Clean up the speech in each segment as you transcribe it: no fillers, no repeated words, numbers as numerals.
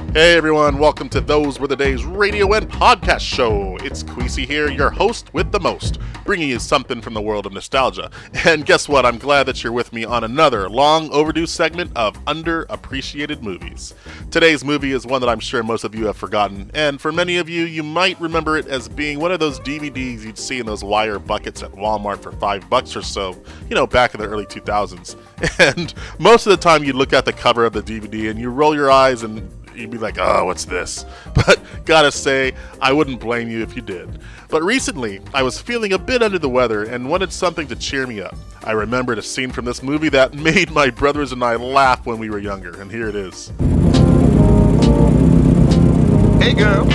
Hey everyone, welcome to Those Were the Days radio and podcast show. It's Kwesi here, your host with the most, bringing you something from the world of nostalgia. And guess what? I'm glad that you're with me on another long overdue segment of underappreciated movies. Today's movie is one that I'm sure most of you have forgotten, and for many of you, you might remember it as being one of those DVDs you'd see in those wire buckets at Walmart for $5 or so, back in the early 2000s. And most of the time you'd look at the cover of the DVD and you roll your eyes and you'd be like, oh, what's this? But gotta say, I wouldn't blame you if you did. But recently, I was feeling a bit under the weather and wanted something to cheer me up. I remembered a scene from this movie that made my brothers and I laugh when we were younger, and here it is. Hey, girl.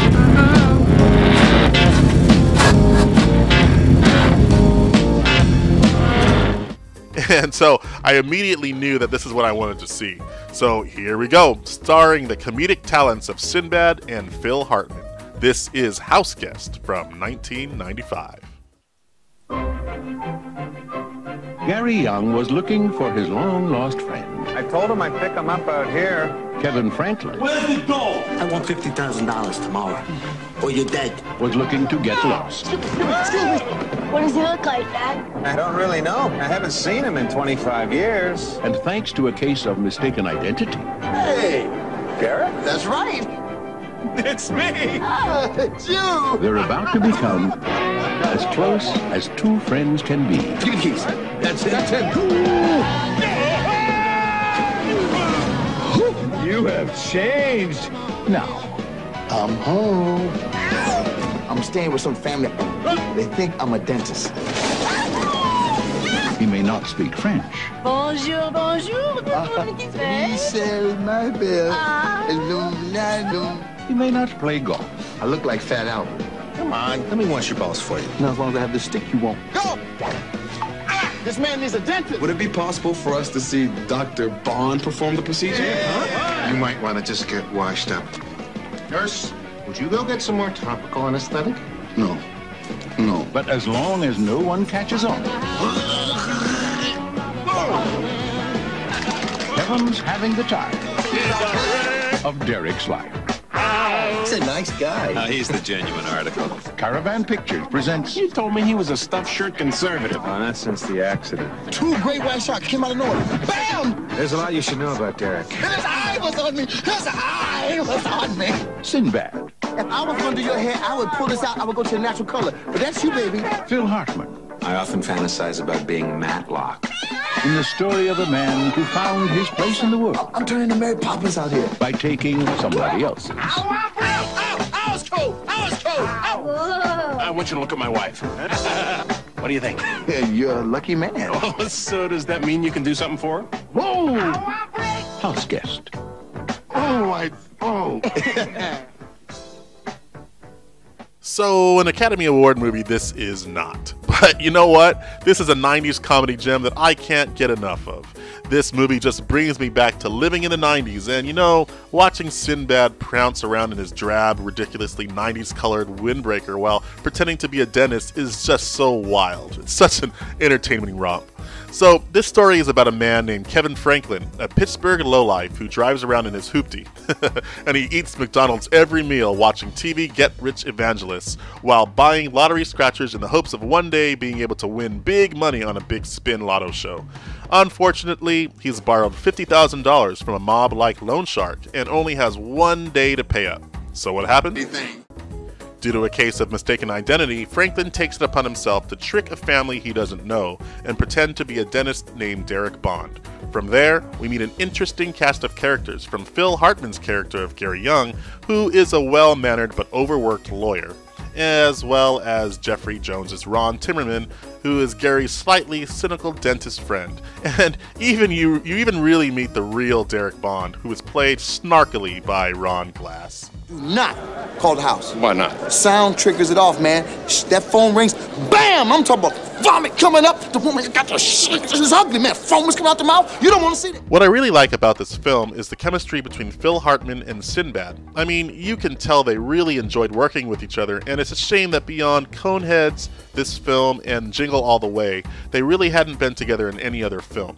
And so I immediately knew that this is what I wanted to see. So here we go, starring the comedic talents of Sinbad and Phil Hartman. This is Houseguest from 1995. Gary Young was looking for his long-lost friend, I told him I'd pick him up out here. Kevin Franklin. Where's the gold? I want $50,000 tomorrow, or you're dead. Was looking to get lost. Excuse me. What does he look like, Dad? I don't really know. I haven't seen him in 25 years. And thanks to a case of mistaken identity, Hey, Garrett? That's right. It's me. It's you. they're about to become as close as two friends can be. Jeez, that's it. You have changed. Now, I'm home. I'm staying with some family. They think I'm a dentist. he may not speak French, Bonjour, bonjour. Michel, my belle. Illuminado. he may not play golf, I look like Fat Albert. Come on, let me wash your balls for you. Now, as long as I have the stick, you won't. Go! This man needs a dentist. Would it be possible for us to see Dr. Bond perform the procedure? You might want to just get washed up. Nurse, would you go get some more topical anesthetic? No. No. but as long as no one catches on. Kevin's having the time of Derek's life. He's a nice guy. He's the genuine article. Caravan Pictures presents You told me he was a stuffed shirt conservative. Not since the accident. Two great white sharks came out of nowhere. Bam! There's a lot you should know about Derek. And his eye was on me. His eye was on me. Sinbad, If I was under your hair, I would pull this out. I would go to a natural color. But that's you, baby. Phil Hartman, I often fantasize about being Matlock. in the story of a man who found his place in the world I'm turning to Mary Poppins out here. by taking somebody else's. I was cold. I want you to look at my wife. What do you think? You're a lucky man. Oh, so does that mean you can do something for her? Whoa! Houseguest. So, an Academy Award movie this is not. But you know what? This is a 90s comedy gem that I can't get enough of. This movie just brings me back to living in the 90s, and watching Sinbad prounce around in his drab, ridiculously 90s colored windbreaker while pretending to be a dentist is just so wild. It's such an entertaining romp. So, this story is about a man named Kevin Franklin, a Pittsburgh lowlife who drives around in his hoopty, and he eats McDonald's every meal watching TV get-rich evangelists while buying lottery scratchers in the hopes of one day being able to win big money on a big spin lotto show. Unfortunately, he's borrowed $50,000 from a mob like loan shark and only has one day to pay up. So what happened? Due to a case of mistaken identity, Franklin takes it upon himself to trick a family he doesn't know and pretend to be a dentist named Derek Bond. From there, we meet an interesting cast of characters, from Phil Hartman's character of Gary Young, who is a well-mannered but overworked lawyer, as well as Jeffrey Jones's Ron Timmerman, who is Gary's slightly cynical dentist friend. And you even really meet the real Derek Bond, who is played snarkily by Ron Glass. Do not call the house. Why not? Sound triggers it off, man. That phone rings. Bam! I'm talking about vomit coming up. The woman got the shit. This is ugly, man. Foam is coming out the mouth. You don't want to see that. What I really like about this film is the chemistry between Phil Hartman and Sinbad. I mean, you can tell they really enjoyed working with each other, and it's a shame that beyond Coneheads, this film, and Jingle All the Way, they really hadn't been together in any other film.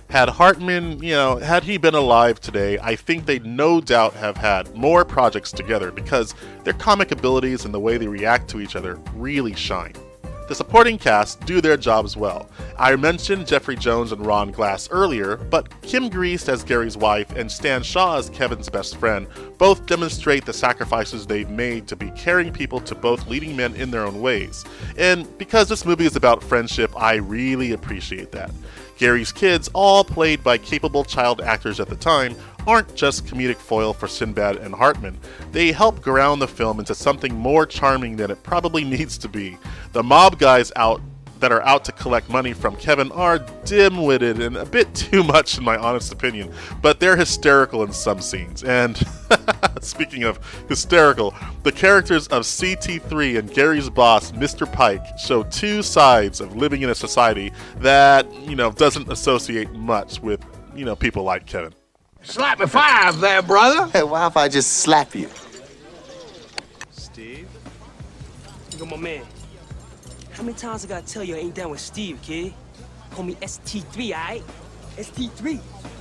Had Hartman, had he been alive today, I think they'd no doubt have had more projects together because their comic abilities and the way they react to each other really shine. The supporting cast do their jobs well. I mentioned Jeffrey Jones and Ron Glass earlier, but Kim Greist as Gary's wife and Stan Shaw as Kevin's best friend both demonstrate the sacrifices they've made to be caring people to both leading men in their own ways. And because this movie is about friendship, I really appreciate that. Gary's kids, all played by capable child actors at the time, aren't just comedic foil for Sinbad and Hartman. They help ground the film into something more charming than it probably needs to be. The mob guys that are out to collect money from Kevin are dim-witted and a bit too much in my honest opinion, but they're hysterical in some scenes. And speaking of hysterical, the characters of CT3 and Gary's boss, Mr. Pike, show two sides of living in a society that, doesn't associate much with, people like Kevin. Slap me 5 there, brother. Hey, why if I just slap you? Steve? Look at my man. How many times I gotta tell you I ain't down with Steve, kid? Call me ST3, alright? ST3.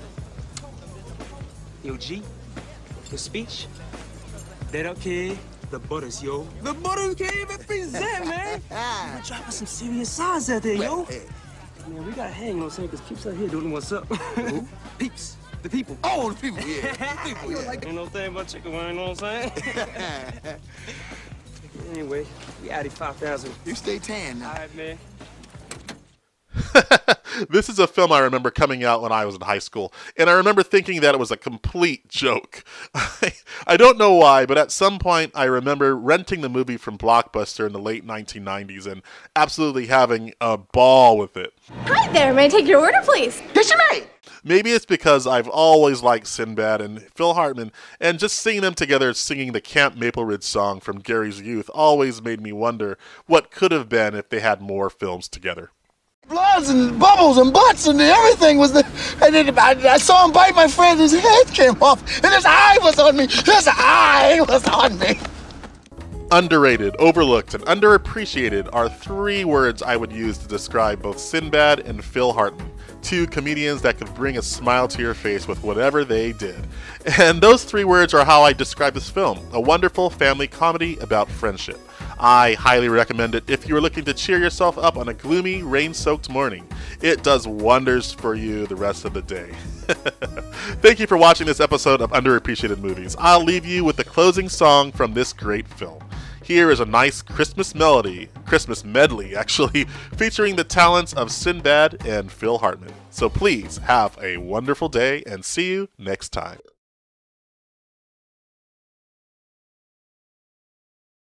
Yo, G, your speech? That up, kid? The butters, yo. The butters, kid, represent, man. We're dropping some serious size out there, yo. Man, we gotta hang, you know what I'm saying? Because Peeps out here doing what's up. Who? Peeps. The people. Oh, the people, yeah. The people, yeah. You know what I'm saying about chicken wing, you know what I'm saying? Anyway, we added 5,000. You stay tan now. All right, man. This is a film I remember coming out when I was in high school, and I remember thinking that it was a complete joke. I don't know why, but at some point I remember renting the movie from Blockbuster in the late 1990s and absolutely having a ball with it. Hi there, may I take your order, please? Yes, you may. Maybe it's because I've always liked Sinbad and Phil Hartman, and just seeing them together singing the Camp Maple Ridge song from Gary's youth always made me wonder what could have been if they had more films together. Bloods and bubbles and butts and everything was and then I saw him bite my friend, his head came off, and his eye was on me. His eye was on me. Underrated, overlooked, and underappreciated are 3 words I would use to describe both Sinbad and Phil Hartman, 2 comedians that could bring a smile to your face with whatever they did. And those 3 words are how I describe this film, a wonderful family comedy about friendship. I highly recommend it if you are looking to cheer yourself up on a gloomy, rain-soaked morning. It does wonders for you the rest of the day. Thank you for watching this episode of Underappreciated Movies. I'll leave you with the closing song from this great film. Here is a nice Christmas medley actually, featuring the talents of Sinbad and Phil Hartman. So please have a wonderful day and see you next time.